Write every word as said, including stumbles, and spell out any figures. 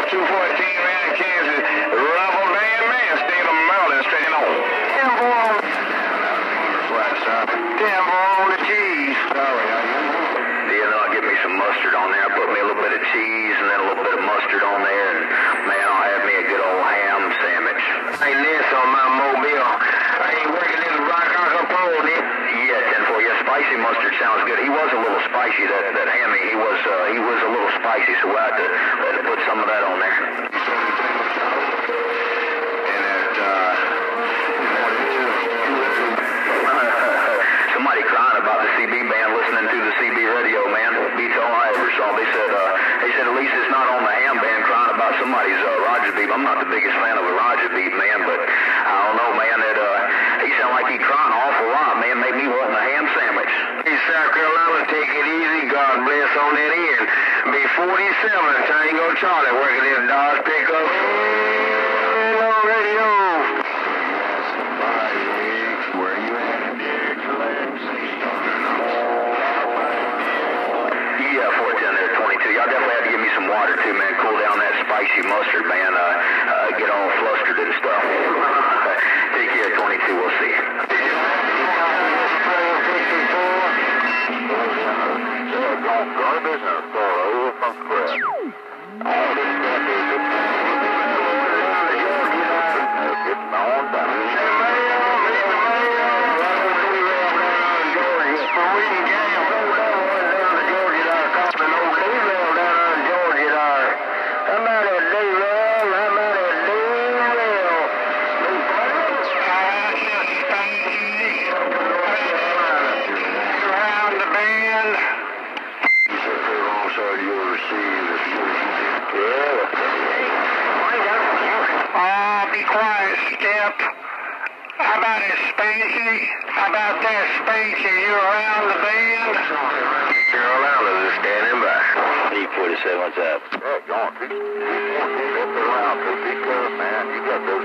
two fourteen, man, Kansas. Rubble man, man, state of Maryland, straight on. Ten boy. Flat side. Ten boy on the cheese. Sorry, how you? You know, give me some mustard on there. Put me a little bit of cheese and then a little bit of mustard on there. And, man, I'll have me a good old ham sandwich. Ain't this on my mobile? I ain't working in the rock pole, yeah, ten four. Yeah, spicy mustard sounds good. He was a little spicy, that, that hammy. He was uh, he was a little spicy, so we'll have to, we'll have to put some of that on there. And that, uh, somebody crying about the C B band listening to the C B radio, man. Beats all I ever saw. They said, uh, they said at least it's not on the ham band crying about somebody's uh, Roger beat. I'm not the biggest fan of a Roger beat, man, but I don't know, man. That uh, he sounded like he crying an awful lot, man. Made me want a ham sandwich. Hey, South Carolina, take it easy. God bless on that end. Be forty-seven, Tango Charlie, working in Dodge pickup. Hello, radio. Where you at? Yeah, four ten there, twenty-two. Y'all definitely have to give me some water, too, man. Cool down that spicy mustard, man. Uh, uh, get all flustered and stuff. Take care, twenty-two. We'll see you. Garbage and thorough from scratch. All this stuff is getting on down. How about it, Spacey? How about that, Spacey? You around the band? Carolina is standing by. B forty-seven, what's up? Yeah, go on. Keep around. Be good, man. You got the